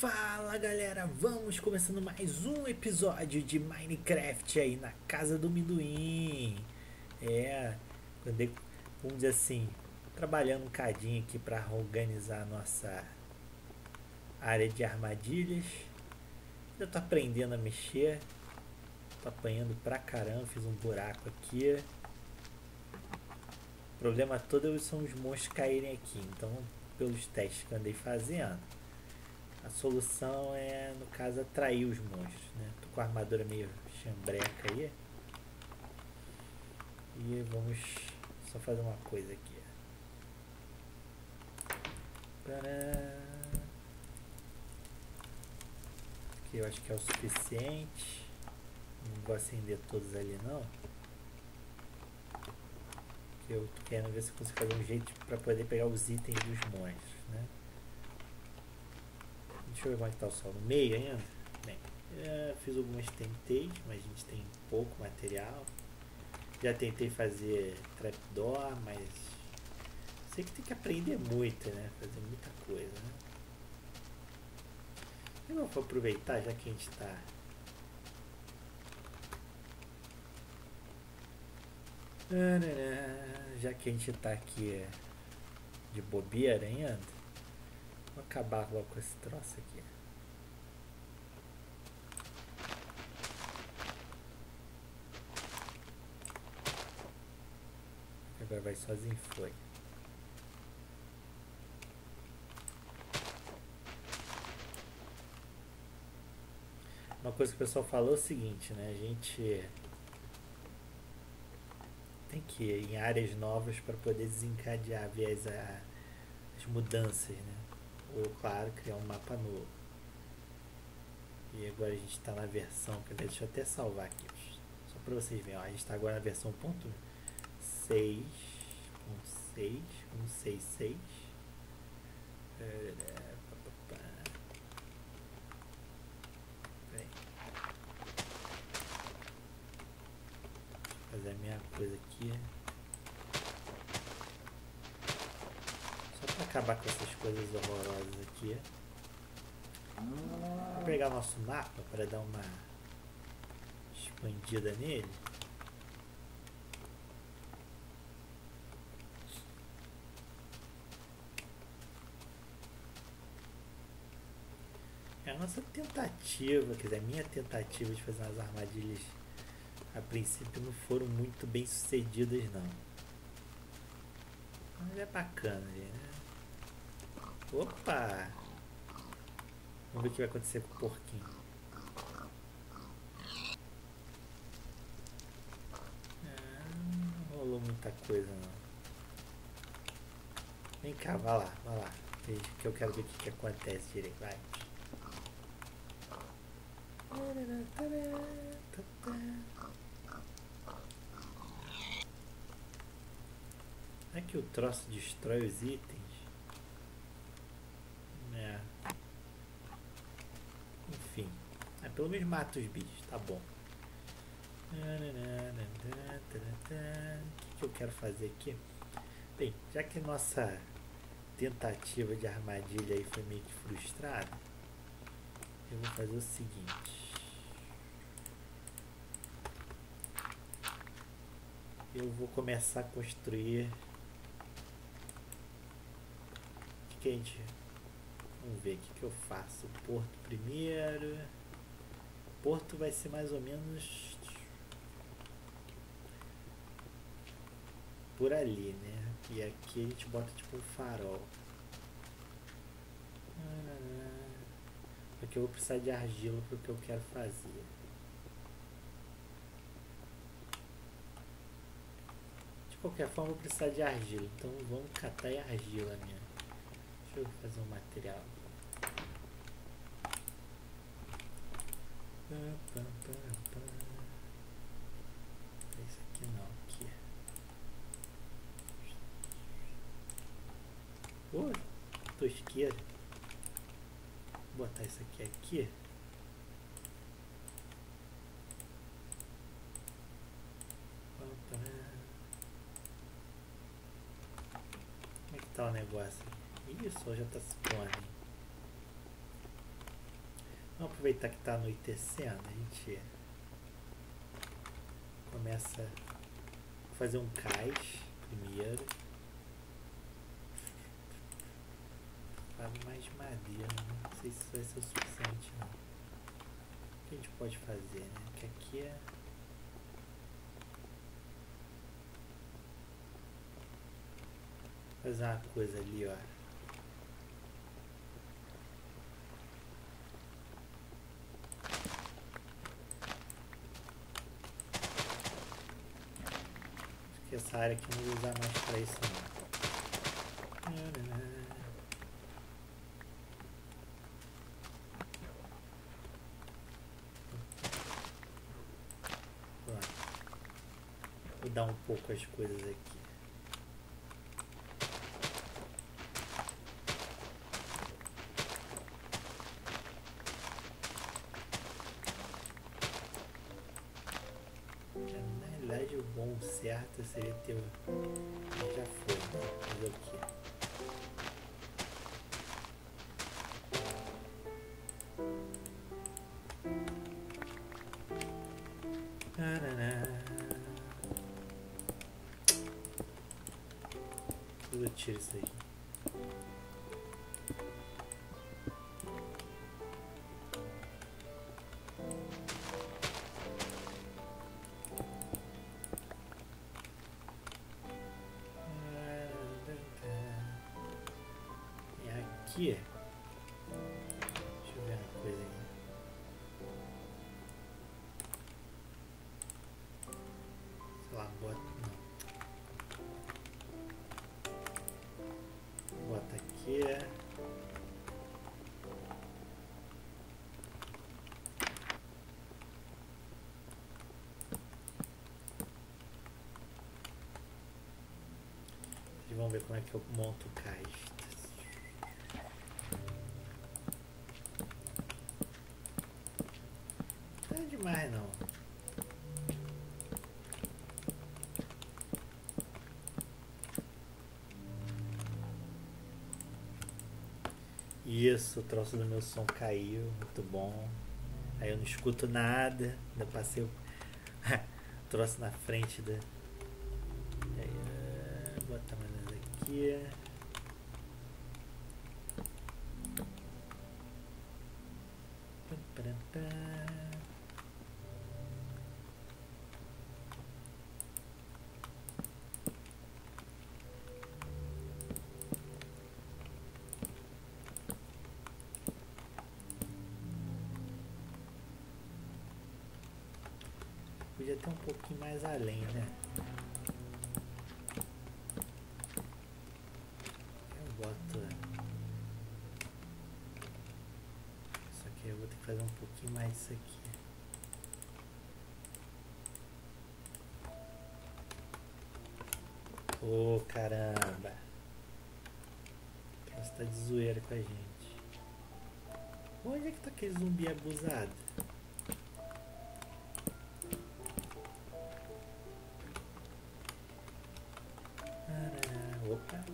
Fala galera, vamos começando mais um episódio de Minecraft aí na casa do Minduim. É, andei, vamos dizer assim, trabalhando um cadinho aqui para organizar a nossa área de armadilhas. Eu tô aprendendo a mexer, tô apanhando pra caramba, fiz um buraco aqui. O problema todo são os monstros caírem aqui, então pelos testes que eu andei fazendo. A solução é, no caso, atrair os monstros, né? Tô com a armadura meio chambreca aí. E vamos só fazer uma coisa aqui. Aqui eu acho que é o suficiente. Não vou acender todos ali não. Porque eu tô querendo ver se eu consigo fazer um jeito para poder pegar os itens dos monstros, né? Deixa eu ver como é que tá o sol. No meio ainda? Bem, fiz algumas tentei, mas a gente tem pouco material. Já tentei fazer trapdoor, mas sei que tem que aprender muito, né? Fazer muita coisa, né? Eu vou aproveitar, já que a gente tá... Já que a gente tá aqui de bobeira ainda, vou acabar logo com esse troço aqui. Agora vai sozinho, foi. Uma coisa que o pessoal falou é o seguinte, né? A gente tem que ir em áreas novas para poder desencadear, ver as mudanças, né? Ou, claro, criar um mapa novo. E agora a gente está na versão, deixa eu até salvar aqui, só para vocês verem, ó, a gente está agora na versão 1.6.6.166. Fazer a minha coisa aqui. Só para acabar com essas coisas horrorosas aqui. Vou pegar o nosso mapa para dar uma expandida nele. É a nossa tentativa, quer dizer, a minha tentativa de fazer umas armadilhas a princípio não foram muito bem sucedidas não. Mas é bacana ali, né? Opa! Vamos ver o que vai acontecer com o porquinho. Não rolou muita coisa não. Vem cá, vai lá. Veja que eu quero ver o que acontece direito. Vai. É que o troço destrói os itens. É. Enfim. Pelo menos mata os bichos, tá bom. O que eu quero fazer aqui? Bem, já que nossa tentativa de armadilha aí foi meio que frustrada, eu vou fazer o seguinte. Eu vou começar a construir. O que a gente... Vamos ver o que eu faço. O porto primeiro. O porto vai ser mais ou menos por ali, né? E aqui a gente bota tipo um farol. Porque eu vou precisar de argila para o que eu quero fazer. De qualquer forma eu vou precisar de argila. Então vamos catar a argila minha. Deixa eu fazer um material. Esse aqui não, aqui. Tosqueira. Vou botar isso aqui. Como é que tá o negócio? Ih, o sol já tá se pondo. Vamos aproveitar que tá anoitecendo. A gente começa a fazer um cais primeiro. Mais madeira, né? Não sei se isso vai ser o suficiente não. O que a gente pode fazer, né? Que aqui é... fazer uma coisa ali, ó. Acho que essa área aqui eu não vou usar mais pra isso não. Vou dar um pouco as coisas aqui. Na realidade, o bom, certo seria ter... Já foi, né? Fazer o quê? Eu tiro isso aí. É aqui. Deixa eu ver uma coisa aqui. Sei lá, bota. Não. Bota aqui. E vamos ver como é que eu monto o cais. Não é demais não. Isso, o troço do meu som caiu, muito bom. Aí eu não escuto nada, ainda passei o troço na frente da. Aí, botar mais aqui. Podia ter um pouquinho mais além, né? Eu boto. Só que eu vou ter que fazer um pouquinho mais disso aqui. Ô, caramba! Você tá de zoeira com a gente. Onde é que tá aquele zumbi abusado? Opa!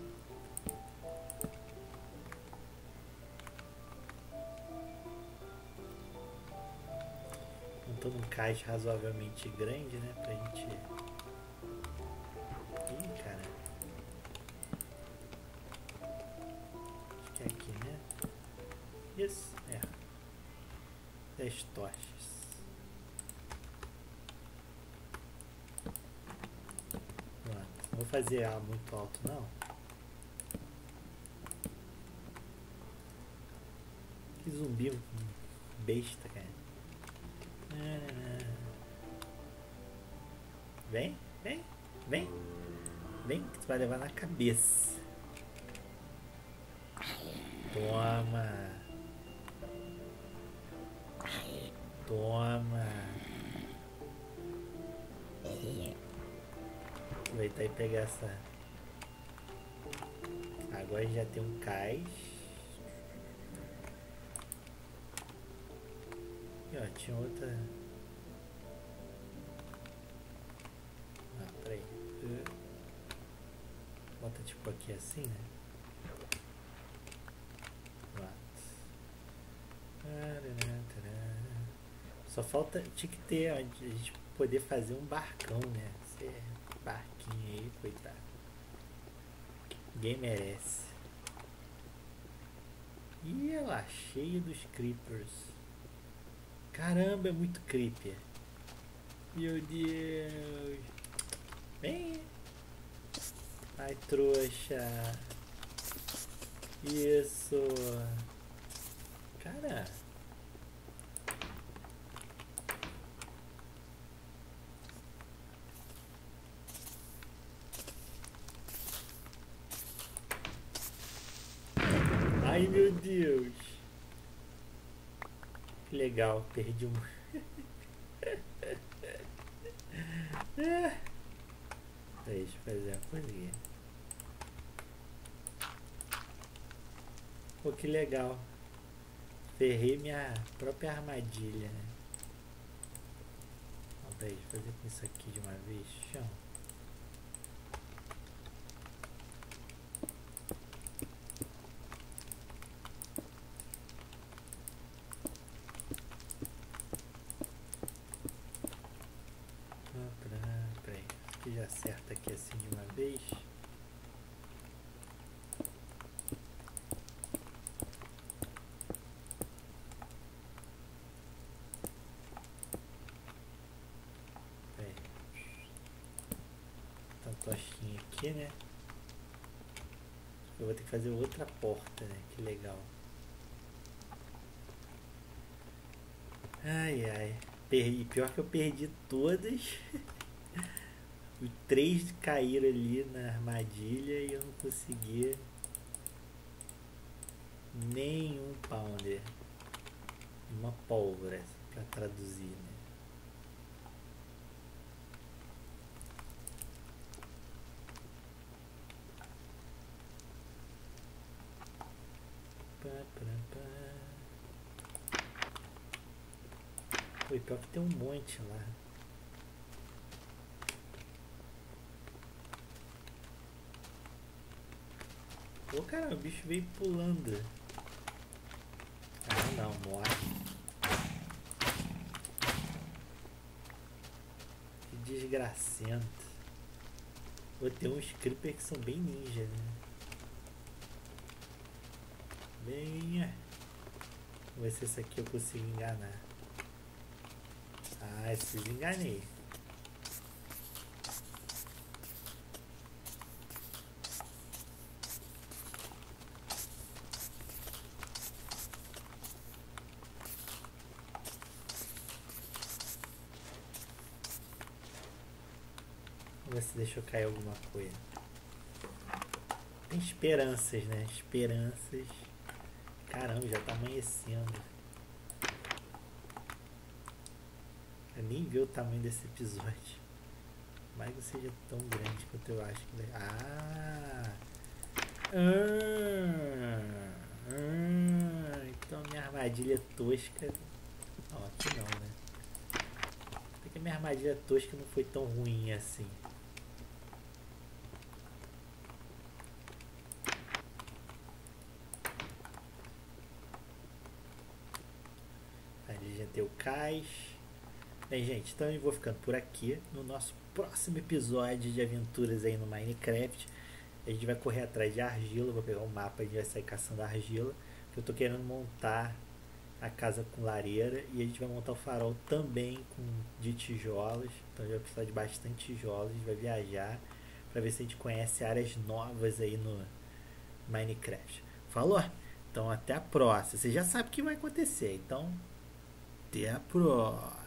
Montando um caixa razoavelmente grande, né? Pra gente... Ih, cara. Acho que é aqui, né? Isso, é. 10 tochas. Não vou fazer ela muito alto, não. Que zumbi besta, cara. Vem, vem, vem. Vem que tu vai levar na cabeça. Toma. Toma. Aproveitar e pegar essa. Agora já tem um cais. E ó, tinha outra. Ah, peraí. Bota tipo aqui assim, né? Pronto. Só falta, tinha que ter onde a gente poder fazer um barcão, né? Esse barquinho aí, coitado. Ninguém merece. E lá, cheio dos creepers. Caramba, é muito creeper. Meu Deus. Vem. Ai, trouxa. Isso. Cara. Ai, meu Deus. Que legal, perdi um. Deixa eu fazer uma coisinha. Pô, que legal. Ferrei minha própria armadilha, né? Ó, deixa eu fazer com isso aqui de uma vez. Chão. Peraí. Isso aqui já acerta aqui assim de uma vez. Tochinha aqui, né? Eu vou ter que fazer outra porta, né? Que legal. Ai, ai. Pior que eu perdi todas. Os 3 caíram ali na armadilha e eu não consegui nenhum pounder. Uma pólvora para traduzir, né? Pô, pior que tem um monte lá. Ô, cara, o bicho veio pulando. Ah, não, morre. Que desgracento. Pô, tem uns creepers que são bem ninja, né? Venha. Vamos ver se esse aqui eu consigo enganar. Ah, esse eu enganei. Vamos ver se deixa eu cair alguma coisa. Tem esperanças, né? Esperanças. Caramba, já tá amanhecendo. Eu nem vi o tamanho desse episódio. Mas não seja tão grande quanto eu acho que vai. Então minha armadilha tosca. Não, aqui não, né? Até que a minha armadilha tosca não foi tão ruim assim. Ali já tem o cais. Bem, gente, então eu vou ficando por aqui. No nosso próximo episódio de aventuras aí no Minecraft, a gente vai correr atrás de argila. Vou pegar um mapa e a gente vai sair caçando argila. Eu tô querendo montar a casa com lareira e a gente vai montar o farol também de tijolos. Então a gente vai precisar de bastante tijolos. A gente vai viajar para ver se a gente conhece áreas novas aí no Minecraft. Falou? Então até a próxima. Você já sabe o que vai acontecer. Então até a próxima.